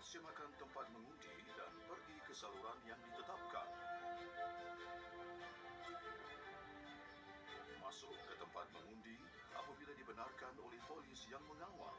laksanakan tempat mengundi dan pergi ke saluran yang ditetapkan. Masuk ke tempat mengundi apabila dibenarkan oleh polis yang mengawal.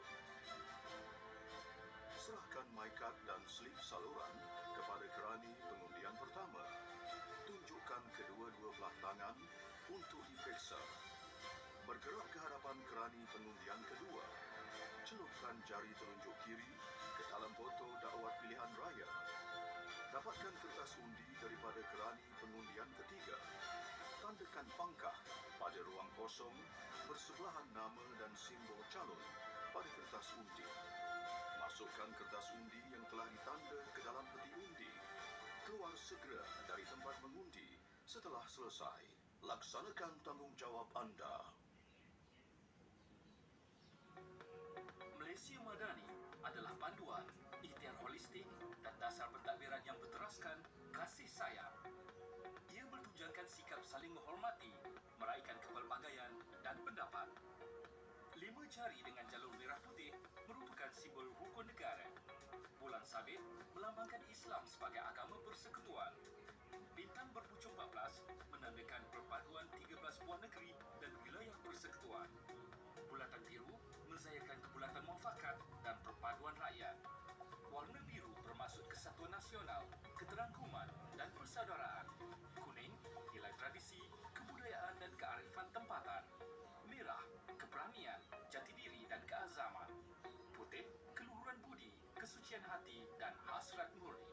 Serahkan MyCard dan slip saluran kepada kerani pengundian pertama. Tunjukkan kedua-dua belah tangan untuk diperiksa. Bergerak ke hadapan kerani pengundian kedua. Celupkan jari telunjuk kiri ke dalam botol dakwat pilihan raya. Dapatkan kertas undi daripada kerani pengundian ketiga. Tandakan pangkah pada ruang kosong bersebelahan nama dan simbol calon pada kertas undi. Masukkan kertas undi yang telah ditanda ke dalam peti undi. Keluar segera dari tempat mengundi setelah selesai. Laksanakan tanggungjawab anda. Malaysia Madani adalah panduan, ikhtiar holistik dan dasar pentadbiran yang berteraskan kasih sayang. Ia bertujuankan sikap saling menghormati, meraihkan kepelbagaian dan pendapat. 5 jari dengan jalur merah putih merupakan simbol rukun negara. Bulan sabit melambangkan Islam sebagai agama persekutuan. Bintang berpucuk 14 menandakan perpaduan 13 buah negeri dan wilayah persekutuan. Bulatan biru menzayakan kebulatan muafakat dan perpaduan rakyat. Warna biru bermaksud kesatuan nasional, keterangkuman dan persaudaraan. Kuning, nilai tradisi, kebudayaan dan kearifan tempatan. Merah, keberanian, jati diri dan keazaman. Putih, keluhuran budi, kesucian hati dan hasrat murni.